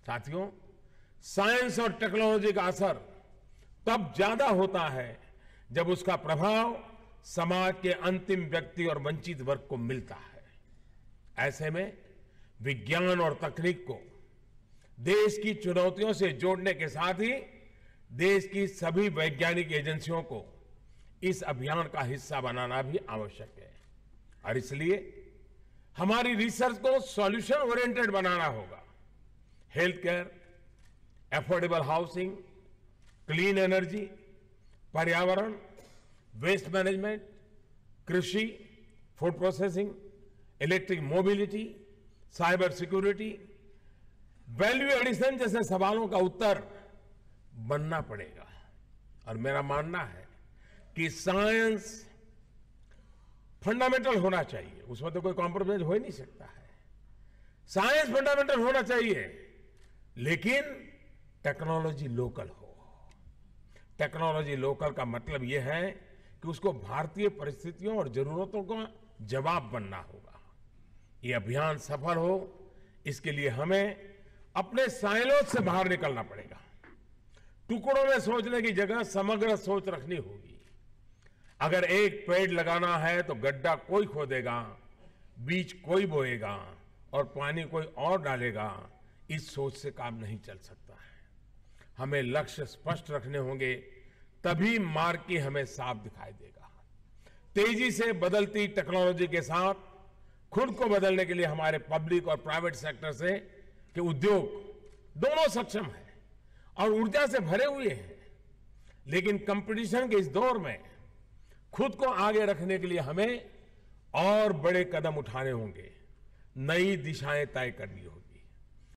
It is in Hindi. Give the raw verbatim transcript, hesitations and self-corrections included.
साथियों, साइंस और टेक्नोलॉजी का असर तब ज्यादा होता है जब उसका प्रभाव समाज के अंतिम व्यक्ति और वंचित वर्ग को मिलता है। ऐसे में विज्ञान और तकनीक को देश की चुनौतियों से जोड़ने के साथ ही देश की सभी वैज्ञानिक एजेंसियों को इस अभियान का हिस्सा बनाना भी आवश्यक है। और इसलिए हमारी रिसर्च को सॉल्यूशन ओरिएंटेड बनाना होगा। Health care, affordable housing, clean energy, पर्यावरण, वेस्ट मैनेजमेंट, कृषि, food processing, electric mobility, cyber security, value addition जैसे सवालों का उत्तर बनना पड़ेगा। और मेरा मानना है कि साइंस फंडामेंटल होना चाहिए, उसमें तो कोई कॉम्प्रोमाइज हो ही नहीं सकता है। साइंस फंडामेंटल होना चाहिए, लेकिन टेक्नोलॉजी लोकल हो। टेक्नोलॉजी लोकल का मतलब यह है कि उसको भारतीय परिस्थितियों और जरूरतों का जवाब बनना होगा। ये अभियान सफल हो, इसके लिए हमें अपने साइलोज से बाहर निकलना पड़ेगा। टुकड़ों में सोचने की जगह समग्र सोच रखनी होगी। अगर एक पेड़ लगाना है तो गड्ढा कोई खोदेगा, बीज कोई बोएगा और पानी कोई और डालेगा। इस सोच से काम नहीं चल सकता है। हमें लक्ष्य स्पष्ट रखने होंगे, तभी मार्ग की हमें साफ दिखाई देगा। तेजी से बदलती टेक्नोलॉजी के साथ खुद को बदलने के लिए हमारे पब्लिक और प्राइवेट सेक्टर से के उद्योग दोनों सक्षम हैं और ऊर्जा से भरे हुए हैं। लेकिन कंपटीशन के इस दौर में खुद को आगे रखने के लिए हमें और बड़े कदम उठाने होंगे, नई दिशाएं तय करनी होगी।